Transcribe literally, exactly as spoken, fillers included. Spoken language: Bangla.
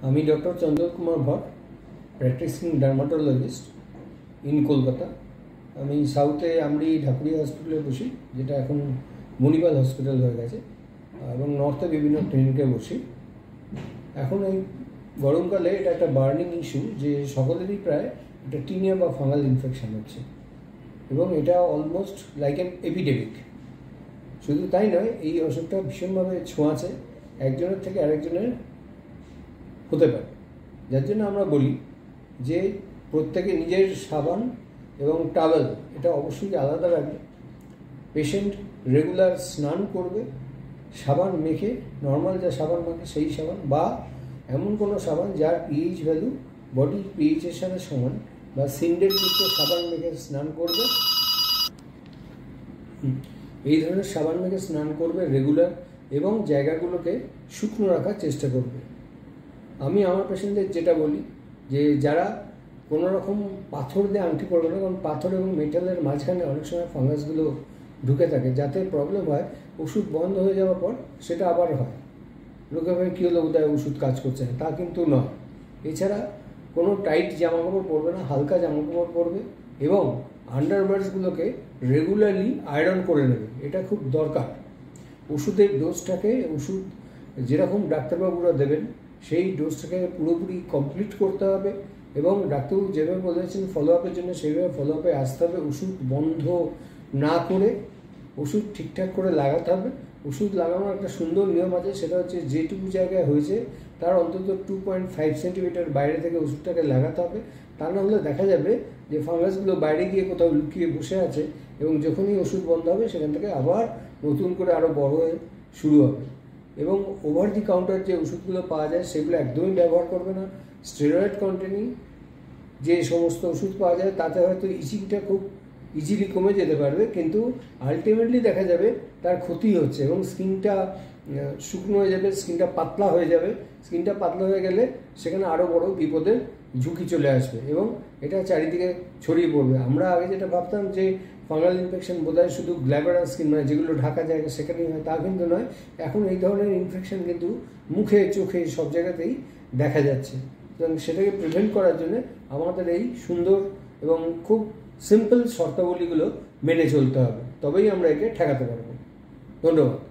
আমি doctor Chandan Kumar Bhatt, practising dermatologist in Kolkata. আমি সাউথে আমরি ঢাকুরিয়া হসপিটালে বসি, যেটা এখন মণিপাল হসপিটাল হয়ে গেছে, এবং নর্থে বিভিন্ন ক্লিনিকে বসি। এখন এই গরমকালে এটা একটা বার্নিং ইস্যু যে সকলেরই প্রায় একটা টিনিয়া বা ফাঙ্গাল ইনফেকশন হচ্ছে, এবং এটা অলমোস্ট লাইক এন এপিডেমিক। শুধু তাই নয়, এই অসুখটা ভীষণভাবে ছোঁয়াচে, একজনের থেকে আরেকজনের হতে পারে। যার জন্য আমরা বলি যে প্রত্যেকে নিজের সাবান এবং টাওয়েল এটা অবশ্যই আলাদা রাখবে। পেশেন্ট রেগুলার স্নান করবে, সাবান মেখে, নর্মাল যা সাবান মাখে সেই সাবান, বা এমন কোনো সাবান যার পিএইচ ভ্যালু বডি পিএইচের সাথে সমান, বা সিন্ডেটযুক্ত সাবান মেখে স্নান করবে। এই ধরনের সাবান মেখে স্নান করবে রেগুলার, এবং জায়গাগুলোকে শুকনো রাখার চেষ্টা করবে। আমি আমার পেশেন্টদের যেটা বলি যে যারা কোনো রকম পাথর দিয়ে আংটি করবে না, কারণ পাথর এবং মেটালের মাঝখানে অনেক সময় ফাঙ্গাসগুলো ঢুকে থাকে, যাতে প্রবলেম হয় ওষুধ বন্ধ হয়ে যাওয়ার পর সেটা আবার হয়। লোকে ভাবে কী হলো, বোধহয় ওষুধ কাজ করছে না, তা কিন্তু নয়। এছাড়া কোনো টাইট জামাকাপড় পরবে না, হালকা জামাকাপড় পরবে, এবং আন্ডারওয়্যারসগুলোকে রেগুলারলি আয়রন করে নেবে, এটা খুব দরকার। ওষুধের ডোজটাকে, ওষুধ যেরকম ডাক্তারবাবুরা দেবেন সেই ডোজটাকে পুরোপুরি কমপ্লিট করতে হবে, এবং ডাক্তারবাবু যেভাবে বলেছেন ফলো আপের জন্য সেইভাবে ফলো আপে আসতে হবে। ওষুধ বন্ধ না করে ওষুধ ঠিকঠাক করে লাগাতে হবে। ওষুধ লাগানোর একটা সুন্দর নিয়ম আছে, সেটা হচ্ছে যেটুকু জায়গায় হয়েছে তার অন্তত টু পয়েন্ট ফাইভ সেন্টিমিটার বাইরে থেকে ওষুধটাকে লাগাতে হবে। তা না হলে দেখা যাবে যে ফাঙ্গাসগুলো বাইরে গিয়ে কোথাও লুকিয়ে বসে আছে, এবং যখনই ওষুধ বন্ধ হবে সেখান থেকে আবার নতুন করে আরও বড় হয়ে শুরু হবে। এবং ওভার দি কাউন্টার যে ওষুধগুলো পাওয়া যায় সেগুলো একদমই ব্যবহার করবে না। স্টেরয়েড কন্টেনিং যে সমস্ত ওষুধ পাওয়া যায় তাতে হয়তো ইচিংটা খুব ইজিলি কমে যেতে পারবে, কিন্তু আলটিমেটলি দেখা যাবে তার ক্ষতি হচ্ছে, এবং স্কিনটা শুকনো হয়ে যাবে, স্কিনটা পাতলা হয়ে যাবে। স্কিনটা পাতলা হয়ে গেলে সেখানে আরও বড় বিপদের ঝুঁকি চলে আসবে, এবং এটা চারিদিকে ছড়িয়ে পড়বে। আমরা আগে যেটা ভাবতাম যে ফাঙ্গাল ইনফেকশন বোধহয় শুধু গ্ল্যাবারাল স্কিন, মানে যেগুলো ঢাকা জায়গা সেখানেই হয়, তা কিন্তু নয়। এখন এই ধরনের ইনফেকশন কিন্তু মুখে, চোখে, সব জায়গাতেই দেখা যাচ্ছে। এবং সেটাকে প্রিভেন্ট করার জন্য আমাদের এই সুন্দর এবং খুব সিম্পল শর্তাবলীগুলো মেনে চলতে হবে, তবেই আমরা একে ঠেকাতে পারবো। ধন্যবাদ।